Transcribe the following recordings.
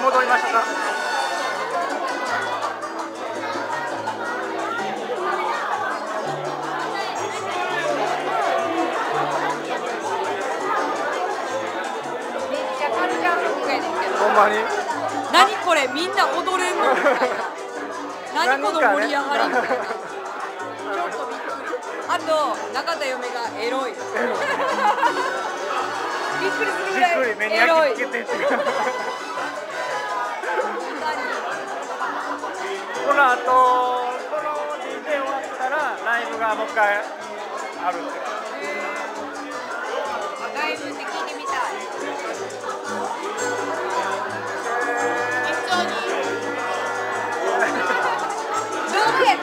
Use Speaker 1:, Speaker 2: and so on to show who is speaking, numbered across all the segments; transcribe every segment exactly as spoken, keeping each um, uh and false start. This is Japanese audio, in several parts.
Speaker 1: 戻りましたか。
Speaker 2: めっちゃカルチャーショックやねんけど。
Speaker 1: ほんまに。
Speaker 2: 何これ、みんな踊れんのみたいな。何この盛り上がりみたいな。ちょっとびっくり。あと中田嫁がエロい。びっくりするぐらい
Speaker 1: じっくり目に
Speaker 2: エロい。
Speaker 1: 焼き付けてっていう。この後、この ディージェー 終わったらライブがもう一回あるんですよ。
Speaker 2: ライブって聞いてみたい。一緒に。どうやって。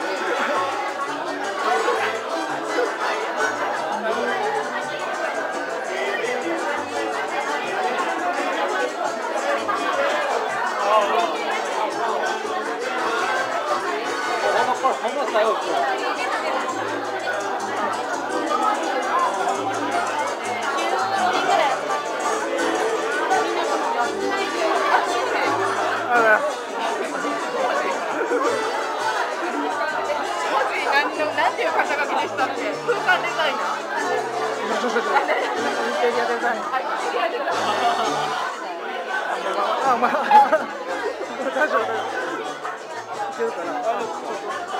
Speaker 2: なんていう肩書きでしたっけ？空間デザイナー？インテリアデザイナー。あ、インテリアデザイナー。あ、まあ、大丈夫。いけるかな。